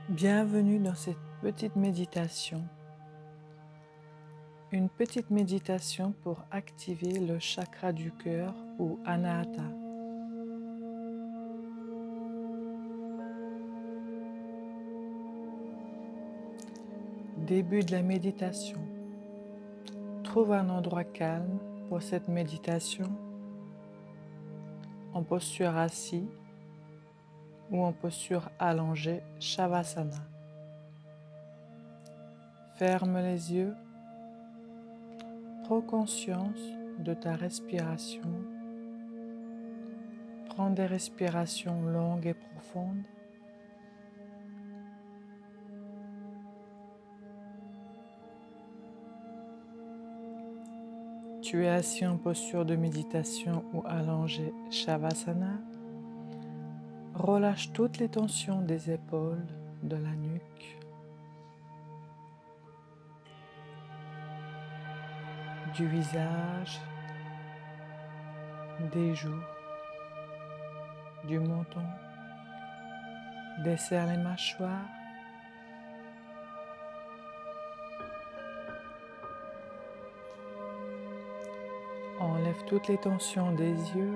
Bienvenue dans cette petite méditation. Une petite méditation pour activer le chakra du cœur ou Anahata. Début de la méditation. Trouve un endroit calme pour cette méditation, en posture assis ou en posture allongée, Shavasana. Ferme les yeux. Prends conscience de ta respiration. Prends des respirations longues et profondes. Tu es assis en posture de méditation ou allongé Shavasana. Relâche toutes les tensions des épaules, de la nuque, du visage, des joues, du menton. Desserre les mâchoires. Enlève toutes les tensions des yeux.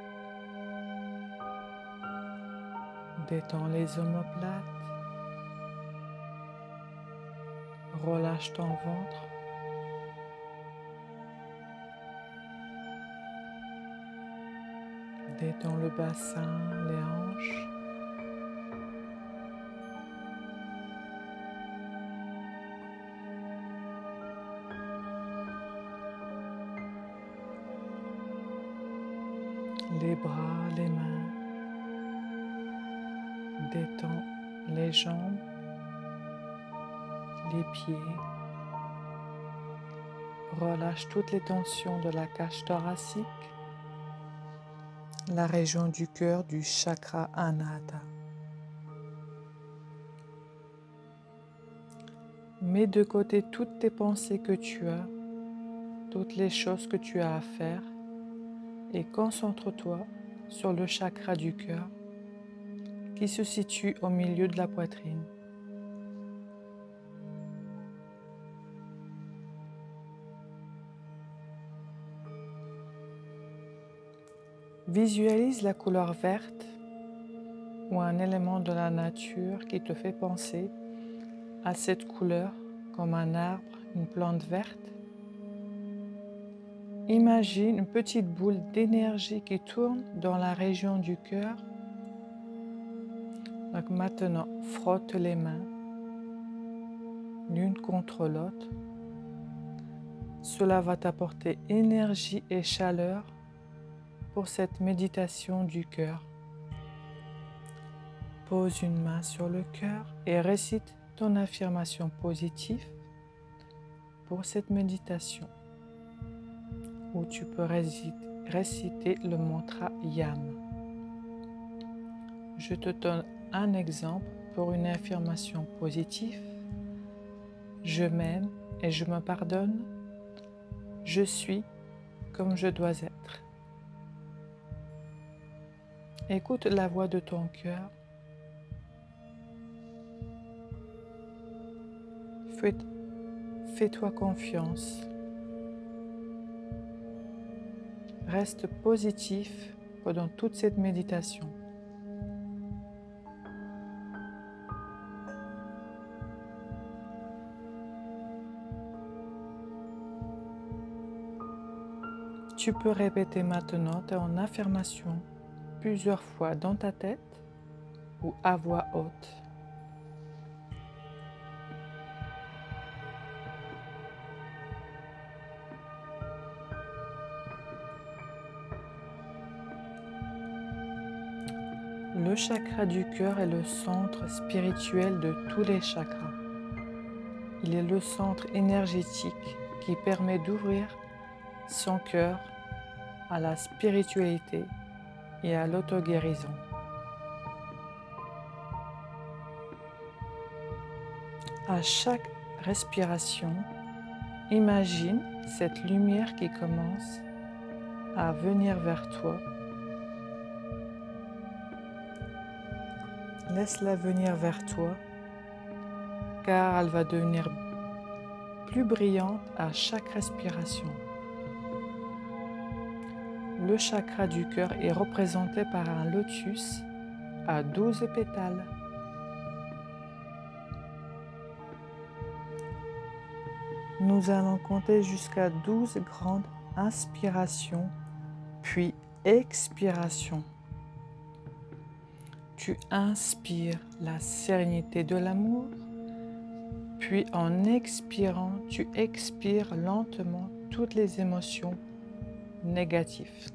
Détends les omoplates. Relâche ton ventre. Détends le bassin, les hanches. Les bras, les mains. Détends les jambes, les pieds. Relâche toutes les tensions de la cage thoracique, la région du cœur du chakra Anahata. Mets de côté toutes tes pensées que tu as, toutes les choses que tu as à faire et concentre-toi sur le chakra du cœur qui se situe au milieu de la poitrine. Visualise la couleur verte ou un élément de la nature qui te fait penser à cette couleur comme un arbre, une plante verte. Imagine une petite boule d'énergie qui tourne dans la région du cœur. Donc maintenant, frotte les mains l'une contre l'autre. Cela va t'apporter énergie et chaleur pour cette méditation du cœur. Pose une main sur le cœur et récite ton affirmation positive pour cette méditation. Ou tu peux réciter le mantra YAM. Je te donne un exemple pour une affirmation positive. Je m'aime et je me pardonne. Je suis comme je dois être. Écoute la voix de ton cœur. Fais-toi confiance. Reste positif pendant toute cette méditation. Tu peux répéter maintenant ton affirmation plusieurs fois dans ta tête ou à voix haute. Le chakra du cœur est le centre spirituel de tous les chakras. Il est le centre énergétique qui permet d'ouvrir son cœur à la spiritualité et à l'auto-guérison. À chaque respiration, imagine cette lumière qui commence à venir vers toi. Laisse-la venir vers toi car elle va devenir plus brillante à chaque respiration. Le chakra du cœur est représenté par un lotus à 12 pétales. Nous allons compter jusqu'à 12 grandes inspirations, puis expirations. Tu inspires la sérénité de l'amour, puis en expirant, tu expires lentement toutes les émotions négatives.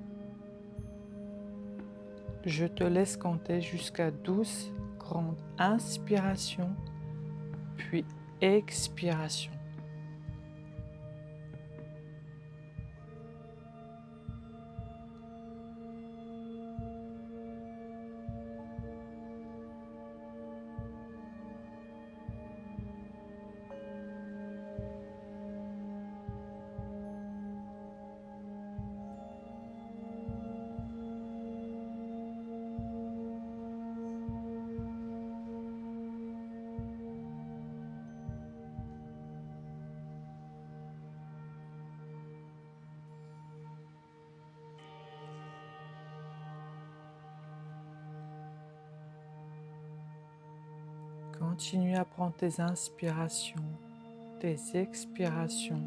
Je te laisse compter jusqu'à 12 grandes inspirations, puis expirations. Continue à prendre tes inspirations, tes expirations.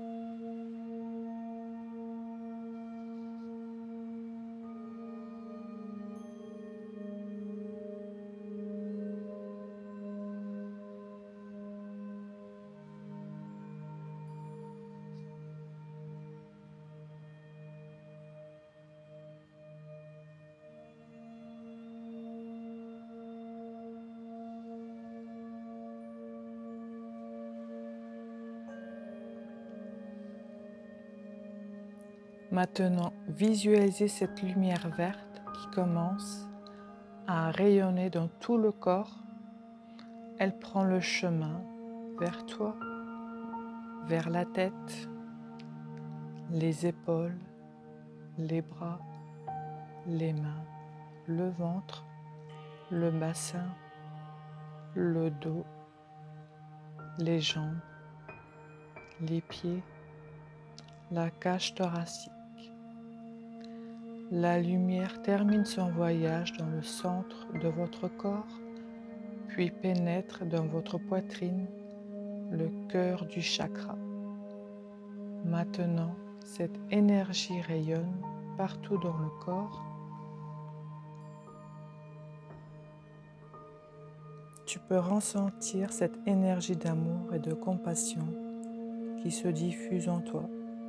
Maintenant, visualisez cette lumière verte qui commence à rayonner dans tout le corps. Elle prend le chemin vers toi, vers la tête, les épaules, les bras, les mains, le ventre, le bassin, le dos, les jambes, les pieds, la cage thoracique. La lumière termine son voyage dans le centre de votre corps, puis pénètre dans votre poitrine, le cœur du chakra. Maintenant, cette énergie rayonne partout dans le corps. Tu peux ressentir cette énergie d'amour et de compassion qui se diffuse en toi.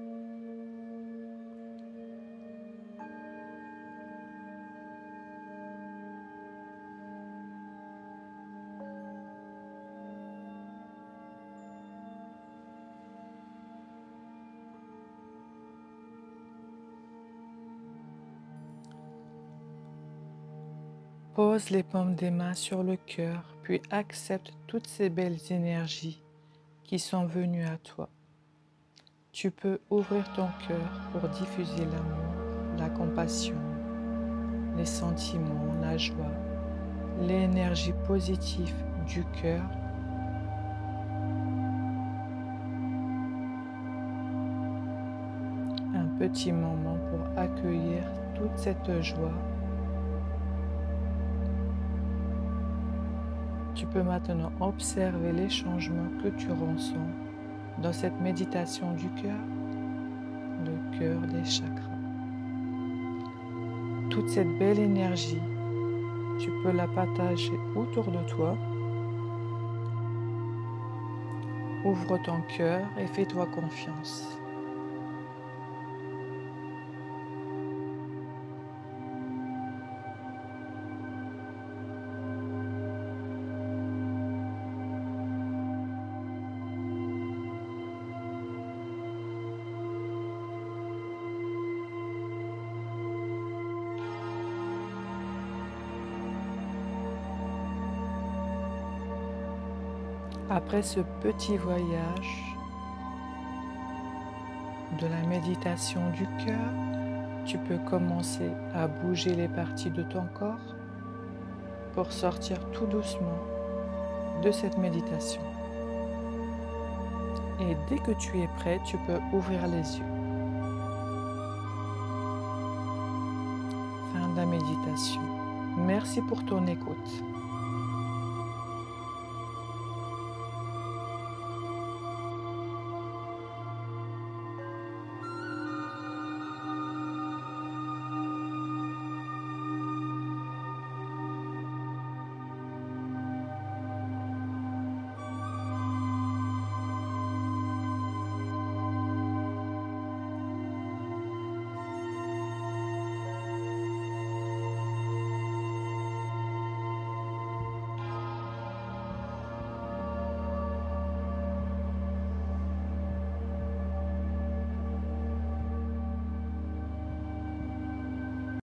Pose les paumes des mains sur le cœur, puis accepte toutes ces belles énergies qui sont venues à toi. Tu peux ouvrir ton cœur pour diffuser l'amour, la compassion, les sentiments, la joie, l'énergie positive du cœur. Un petit moment pour accueillir toute cette joie. Tu peux maintenant observer les changements que tu ressens dans cette méditation du cœur, le cœur des chakras. Toute cette belle énergie, tu peux la partager autour de toi. Ouvre ton cœur et fais-toi confiance. Après ce petit voyage de la méditation du cœur, tu peux commencer à bouger les parties de ton corps pour sortir tout doucement de cette méditation. Et dès que tu es prêt, tu peux ouvrir les yeux. Fin de la méditation. Merci pour ton écoute.